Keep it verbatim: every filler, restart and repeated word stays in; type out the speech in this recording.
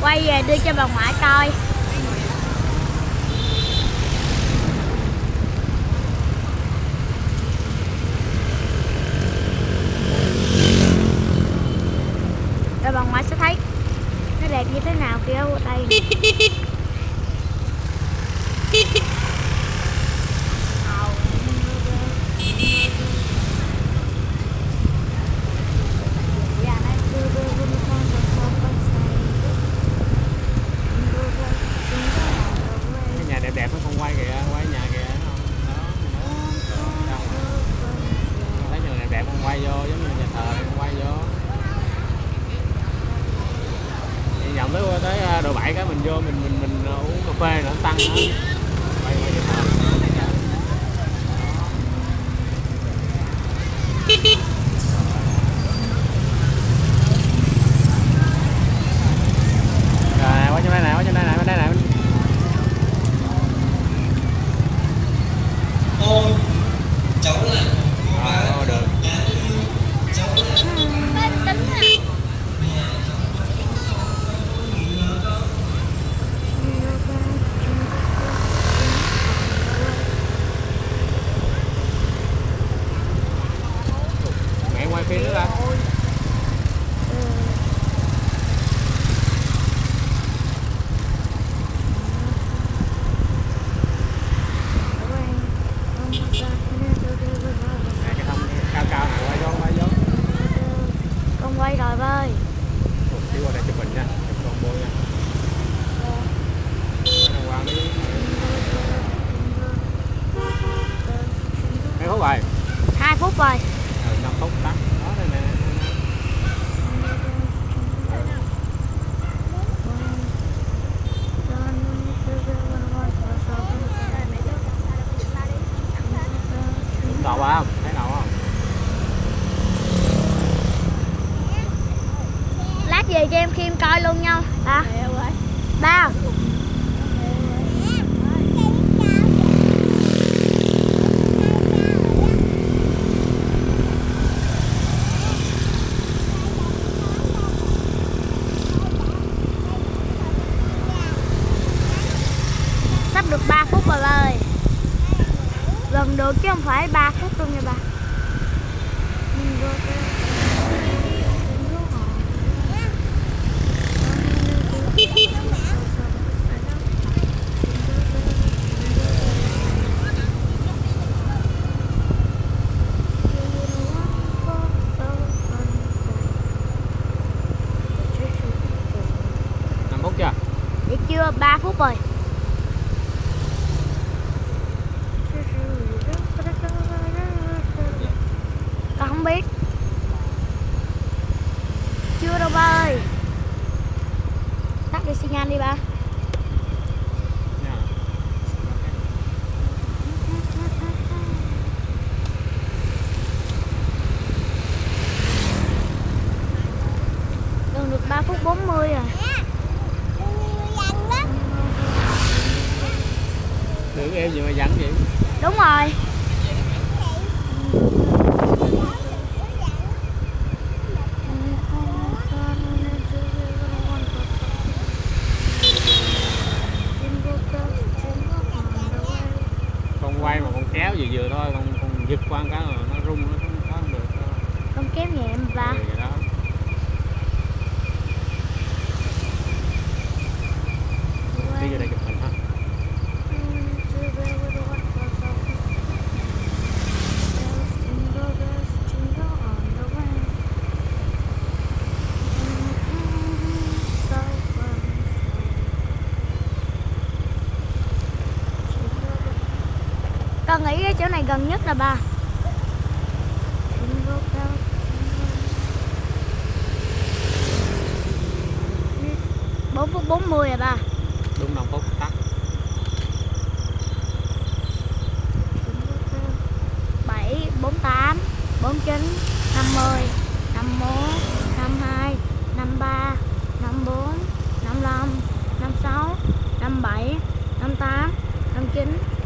quay về đưa cho bà ngoại coi. Rồi bà ngoại sẽ thấy nó đẹp như thế nào kia ở đây. Đẹp nó không quay kìa, quay nhà kìa không? Đó, đó. Thấy nhà đẹp đẹp không quay vô, giống như nhà thờ không quay vô. Thì vòng tới tới đồ bảy cái mình vô mình mình mình uống cà phê nữa tăng nữa. Quay quay nhà thờ. Rồi, qua trong đây nè, qua trong đây nè, qua đây nè. Ôi, cháu là cô À, được. cháu là Bên tính à. Mẹ quay phim nữa ra. Quay rồi bơi. Đi qua đây chụp hình nha, chụp con bôi nha. Nó qua đi. Mấy phút rồi? Hai phút rồi. Ừ, năm phút tắt. Đó đây nè. Đúng đầu không? Thấy đầu không? Lát về cho em Kim coi luôn nhau. À. Ba. Sắp được ba phút rồi ba ơi. Gần được chứ không phải ba phút đâu nha ba. năm phút chưa? Vậy chưa, ba phút rồi. Con không biết. Chưa đâu ba ơi. Tắt đi xi nhan đi ba. Gần được ba phút bốn mươi rồi. Tưởng em gì mà dẫn vậy? Đúng rồi. Con quay mà con kéo vừa vừa thôi, con con giật qua cái là nó rung nó không, không được. Con kéo nhẹ mà ba. Ừ, vậy đó. Đi vô đây chụp hình ha. Con nghĩ cái chỗ này gần nhất là ba. Bốn phút bốn mươi rồi ba. Đúng năm phút tắt. Bảy, bốn tám, bốn chín, năm mươi, năm mốt, năm hai, năm ba, năm bốn, năm lăm, năm sáu, năm bảy, năm tám, năm chín.